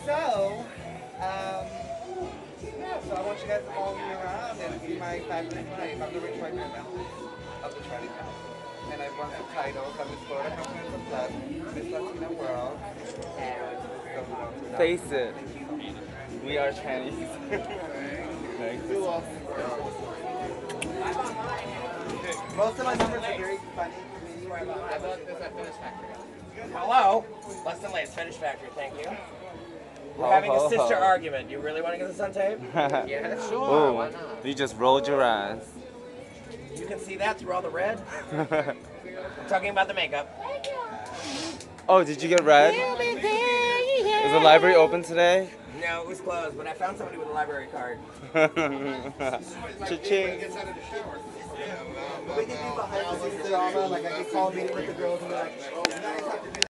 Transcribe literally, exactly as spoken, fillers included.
So, um, yeah, so I want you guys to follow me around and see my fabulous life. I'm the rich white man now of the Tranny family. And I've won some titles. I'm Miss Florida Continental Plus, Miss Latina World, and so Face it. We are Chinese. Thanks. Most of my numbers are very funny. I bought this at Finish Factory. Hello? Less than late, Finish Factory, thank you. We're Ho, having ho, a sister ho. argument. You really want to get this on tape? Yeah, sure. Ooh, Why not? you just rolled your eyes. You can see that through all the red. I'm talking about the makeup. Oh, did you get red? Is the library open today? No, it was closed, but I found somebody with a library card. Cha-ching. We can do behind the scenes drama, like I can call a meeting with the girls and be like, oh, you guys have to do